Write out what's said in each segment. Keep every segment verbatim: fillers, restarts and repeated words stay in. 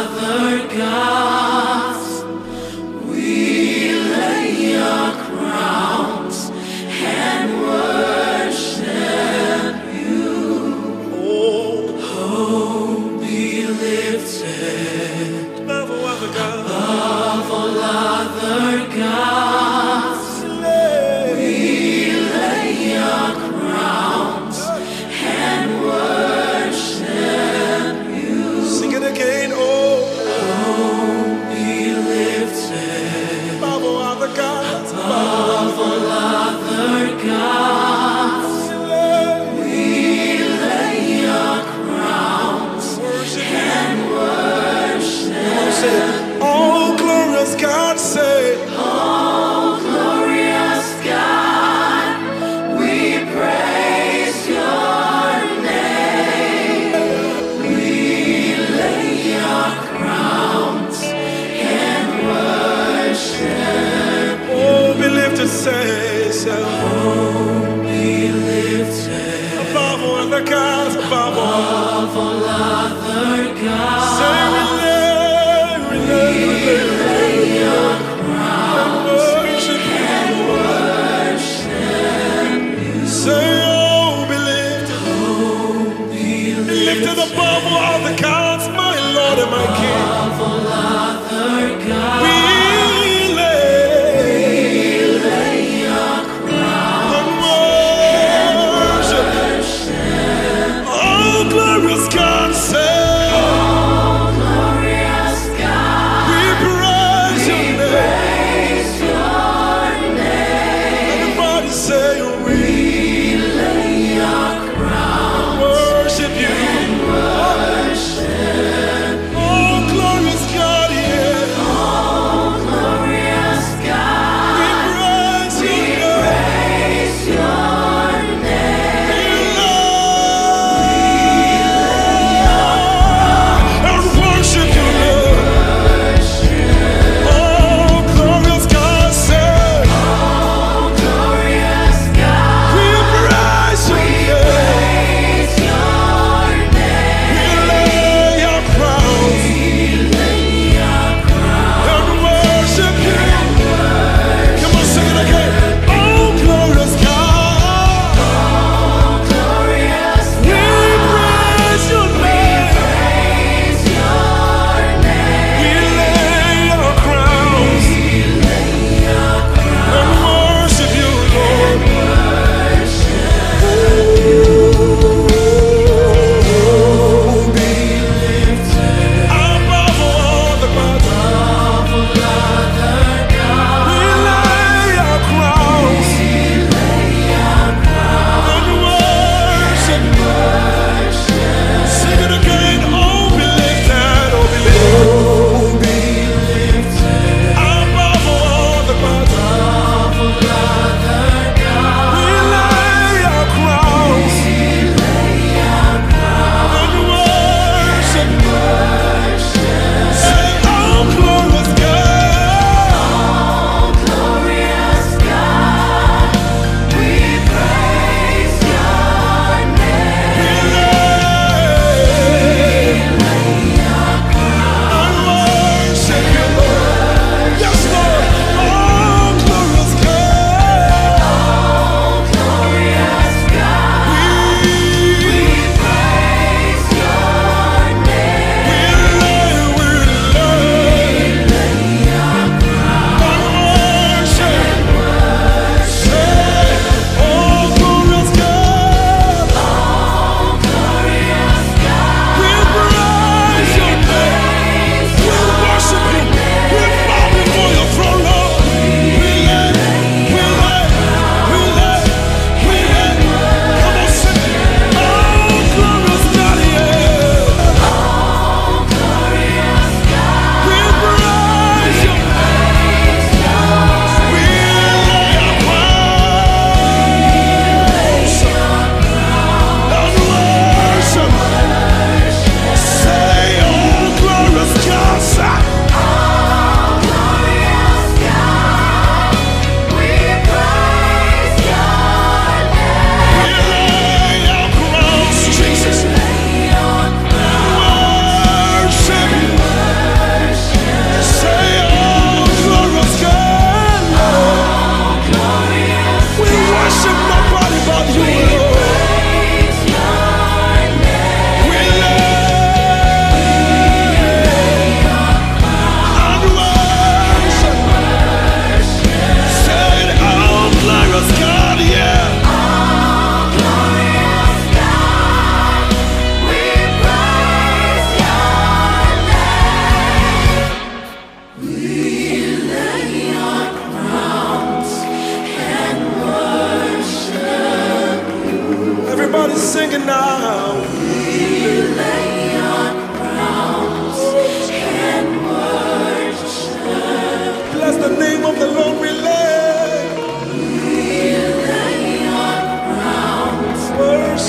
other gods. We lay our crowns and worship you. Oh, be lifted above all other gods. Above all other gods. We lay our crowns and worship you. Sing it again. Oh, oh, be lifted above all other gods. Above all other gods. We lay our crowns and worship. Oh, glorious God, say. Oh, glorious God, we praise your name. We lay our crowns and worship. Oh, be lifted, say, say. Oh, be lifted above all other gods, above all. Above all other gods. Say we lay, we lay, we lay, we lay our crowns and worship you. Say, oh, be lifted, oh, be be lifted above all other gods, my Lord and my King. Above all other gods. We lay, we lay our crowns and worship. Oh, glorious God, say. Worship. Oh, glorious God, yeah.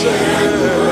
say yes.